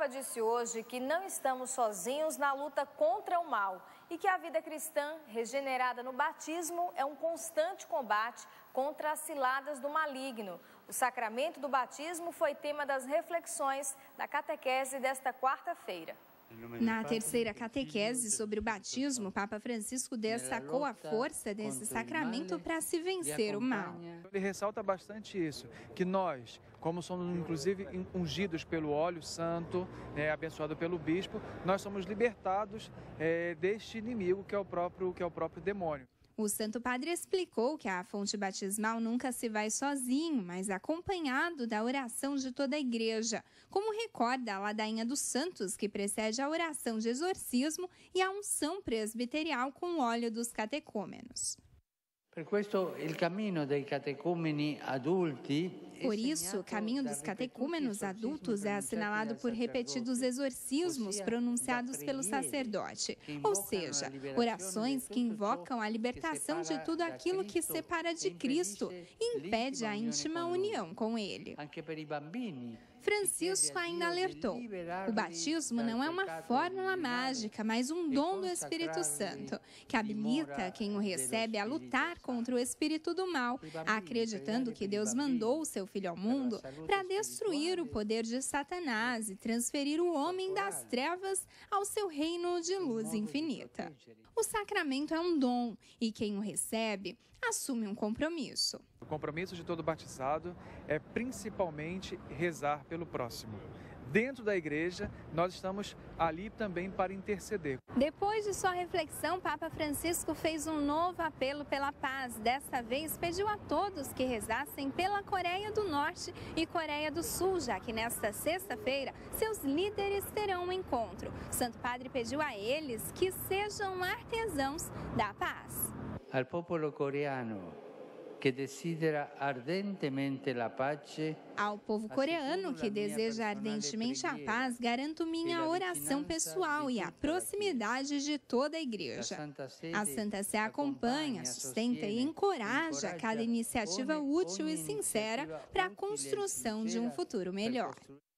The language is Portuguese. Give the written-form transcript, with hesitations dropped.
Papa disse hoje que não estamos sozinhos na luta contra o mal e que a vida cristã, regenerada no batismo, é um constante combate contra as ciladas do maligno. O sacramento do batismo foi tema das reflexões da catequese desta quarta-feira. Na terceira catequese sobre o batismo, o Papa Francisco destacou a força desse sacramento para se vencer o mal. Ele ressalta bastante isso, que nós, como somos inclusive ungidos pelo óleo santo, abençoado pelo bispo, nós somos libertados deste inimigo que é o próprio demônio. O Santo Padre explicou que a fonte batismal nunca se vai sozinho, mas acompanhado da oração de toda a igreja, como recorda a ladainha dos santos, que precede a oração de exorcismo e a unção presbiterial com o óleo dos catecúmenos. Por isso, o caminho dos catecúmenos adultos é assinalado por repetidos exorcismos pronunciados pelo sacerdote, ou seja, orações que invocam a libertação de tudo aquilo que separa de Cristo e impede a íntima união com Ele. Francisco ainda alertou: o batismo não é uma fórmula mágica, mas um dom do Espírito Santo, que habilita quem o recebe a lutar contra o espírito do mal, acreditando que Deus mandou o seu Filho ao mundo para destruir o poder de Satanás e transferir o homem das trevas ao seu reino de luz infinita. O sacramento é um dom e quem o recebe assume um compromisso. O compromisso de todo batizado é principalmente rezar pelo próximo. Dentro da igreja, nós estamos ali também para interceder. Depois de sua reflexão, Papa Francisco fez um novo apelo pela paz. Desta vez, pediu a todos que rezassem pela Coreia do Norte e Coreia do Sul, já que nesta sexta-feira, seus líderes terão um encontro. O Santo Padre pediu a eles que sejam artesãos da paz. Al popolo coreano, que desidera ardentemente la pace. Ao povo coreano que deseja ardentemente a paz, garanto minha oração pessoal e a proximidade de toda a igreja. A Santa Sé acompanha, sustenta e encoraja cada iniciativa útil e sincera para a construção de um futuro melhor.